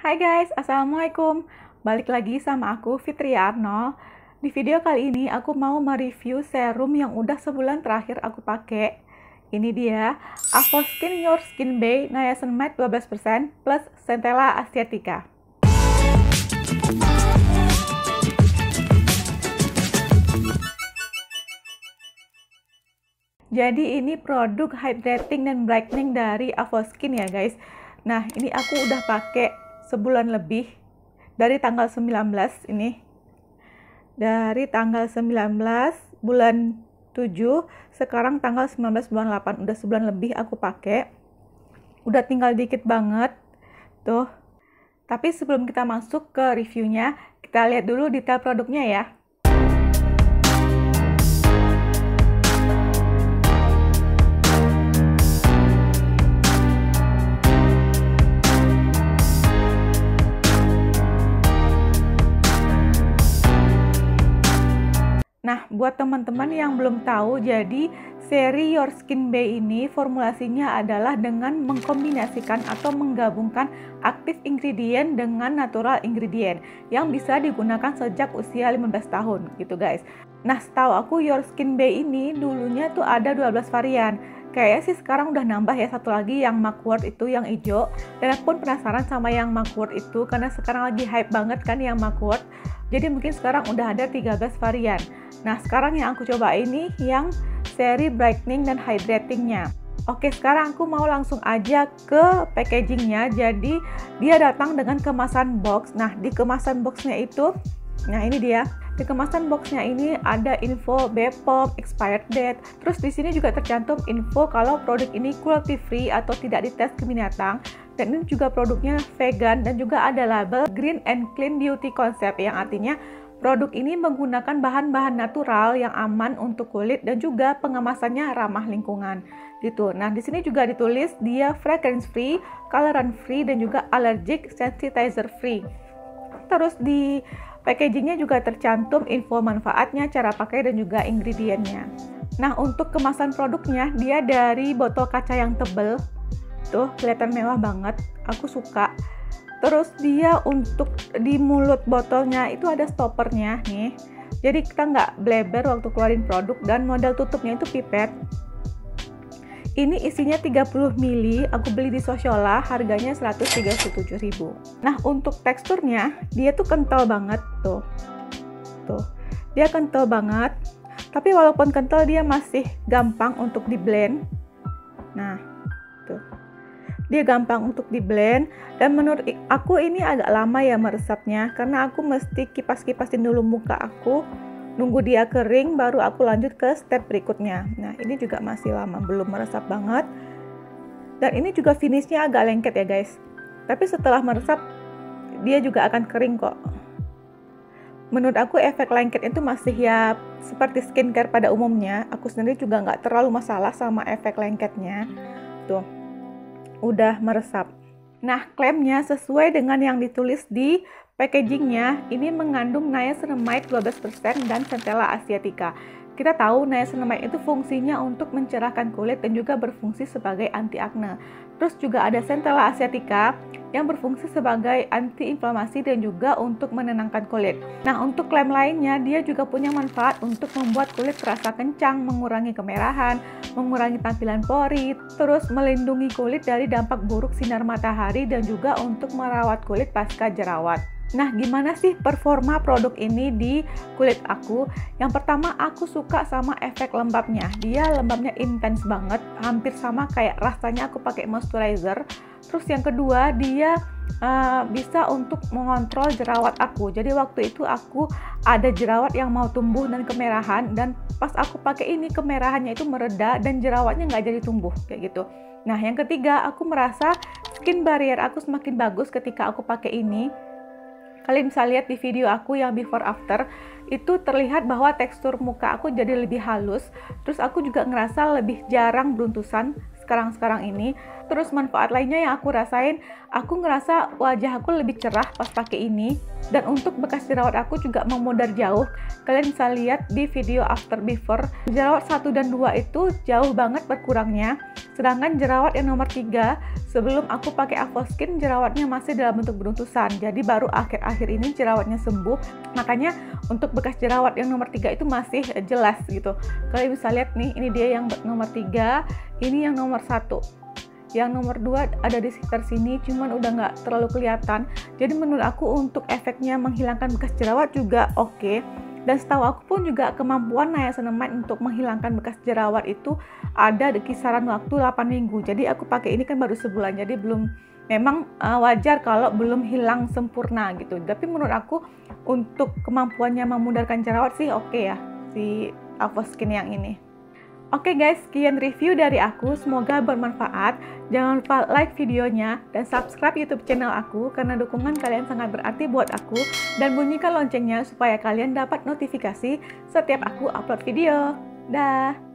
Hai guys, Assalamualaikum. Balik lagi sama aku, Fitri Arnold. Di video kali ini aku mau mereview serum yang udah sebulan terakhir aku pakai. Ini dia, Avoskin Your Skin Bay Niacinamide 12% plus Centella Asiatica. Jadi ini produk hydrating dan brightening dari Avoskin ya guys. Nah, ini aku udah pakai sebulan lebih dari tanggal 19 ini. Dari tanggal 19 bulan 7, sekarang tanggal 19 bulan 8, udah sebulan lebih aku pakai. Udah tinggal dikit banget. Tuh. Tapi sebelum kita masuk ke reviewnya, kita lihat dulu detail produknya ya. Nah, buat teman-teman yang belum tahu, jadi seri Your Skin Bay ini formulasinya adalah dengan mengkombinasikan atau menggabungkan aktif ingredient dengan natural ingredient yang bisa digunakan sejak usia 15 tahun gitu guys. Nah, setahu aku Your Skin Bay ini dulunya tuh ada 12 varian. Kayaknya sih sekarang udah nambah ya satu lagi yang mugwort itu yang hijau. Dan aku pun penasaran sama yang mugwort itu karena sekarang lagi hype banget kan yang mugwort. Jadi mungkin sekarang udah ada 13 varian. Nah, sekarang yang aku coba ini yang seri brightening dan hydratingnya. Oke, sekarang aku mau langsung aja ke packagingnya. Jadi dia datang dengan kemasan box. Nah, di kemasan boxnya itu, nah ini dia. Di kemasan boxnya ini ada info BPOM, expired date. Terus di sini juga tercantum info kalau produk ini cruelty free atau tidak dites ke binatang. Dan ini juga produknya vegan dan juga ada label Green and Clean Beauty Concept yang artinya produk ini menggunakan bahan-bahan natural yang aman untuk kulit dan juga pengemasannya ramah lingkungan gitu. Nah, di sini juga ditulis dia fragrance free, colorant free dan juga allergic sensitizer free. Terus di packagingnya juga tercantum info manfaatnya, cara pakai dan juga ingredientnya. Nah, untuk kemasan produknya dia dari botol kaca yang tebel. Tuh, kelihatan mewah banget. Aku suka. Terus dia untuk di mulut botolnya itu ada stoppernya nih. Jadi kita nggak bleber waktu keluarin produk dan model tutupnya itu pipet. Ini isinya 30 ml, aku beli di Sociola, harganya 137.000. Nah, untuk teksturnya dia tuh kental banget tuh. Tuh. Dia kental banget. Tapi walaupun kental dia masih gampang untuk di blend. Nah, tuh. Dia gampang untuk di blend dan menurut aku ini agak lama ya meresapnya karena aku mesti kipas-kipasin dulu muka aku, nunggu dia kering baru aku lanjut ke step berikutnya. Nah, ini juga masih lama, belum meresap banget. Dan ini juga finishnya agak lengket ya guys. Tapi setelah meresap dia juga akan kering kok. Menurut aku efek lengket itu masih ya seperti skincare pada umumnya. Aku sendiri juga nggak terlalu masalah sama efek lengketnya. Tuh, udah meresap. Nah, klaimnya sesuai dengan yang ditulis di packagingnya, ini mengandung niacinamide 12% dan Centella Asiatica. Kita tahu niacinamide itu fungsinya untuk mencerahkan kulit dan juga berfungsi sebagai anti akne. Terus juga ada Centella Asiatica yang berfungsi sebagai anti-inflamasi dan juga untuk menenangkan kulit. Nah, untuk klaim lainnya, dia juga punya manfaat untuk membuat kulit terasa kencang, mengurangi kemerahan, mengurangi tampilan pori, terus melindungi kulit dari dampak buruk sinar matahari dan juga untuk merawat kulit pasca jerawat. Nah, gimana sih performa produk ini di kulit aku? Yang pertama, aku suka sama efek lembabnya. Dia lembabnya intens banget, hampir sama kayak rasanya aku pakai moisturizer. Terus yang kedua, dia bisa untuk mengontrol jerawat aku. Jadi waktu itu aku ada jerawat yang mau tumbuh dan kemerahan, dan pas aku pakai ini kemerahannya itu mereda dan jerawatnya nggak jadi tumbuh kayak gitu. Nah, yang ketiga, aku merasa skin barrier aku semakin bagus ketika aku pakai ini. Kalian bisa lihat di video aku yang before after, itu terlihat bahwa tekstur muka aku jadi lebih halus. Terus aku juga ngerasa lebih jarang beruntusan sekarang-sekarang ini. Terus manfaat lainnya yang aku rasain, aku ngerasa wajah aku lebih cerah pas pakai ini. Dan untuk bekas jerawat aku juga memudar jauh. Kalian bisa lihat di video after before, jerawat 1 dan 2 itu jauh banget berkurangnya. Sedangkan jerawat yang nomor 3, sebelum aku pakai Avoskin, jerawatnya masih dalam bentuk beruntusan. Jadi baru akhir-akhir ini jerawatnya sembuh. Makanya untuk bekas jerawat yang nomor 3 itu masih jelas gitu. Kalian bisa lihat nih, ini dia yang nomor 3, ini yang nomor 1. Yang nomor 2 ada di sekitar sini, cuman udah nggak terlalu kelihatan. Jadi menurut aku untuk efeknya menghilangkan bekas jerawat juga oke. Dan setahu aku pun juga kemampuan niacinamide untuk menghilangkan bekas jerawat itu ada di kisaran waktu 8 minggu. Jadi aku pakai ini kan baru sebulan, jadi belum, memang wajar kalau belum hilang sempurna gitu. Tapi menurut aku untuk kemampuannya memudarkan jerawat sih oke ya, si Avoskin yang ini. Oke guys, sekian review dari aku, semoga bermanfaat. Jangan lupa like videonya dan subscribe YouTube channel aku karena dukungan kalian sangat berarti buat aku, dan bunyikan loncengnya supaya kalian dapat notifikasi setiap aku upload video. Dah.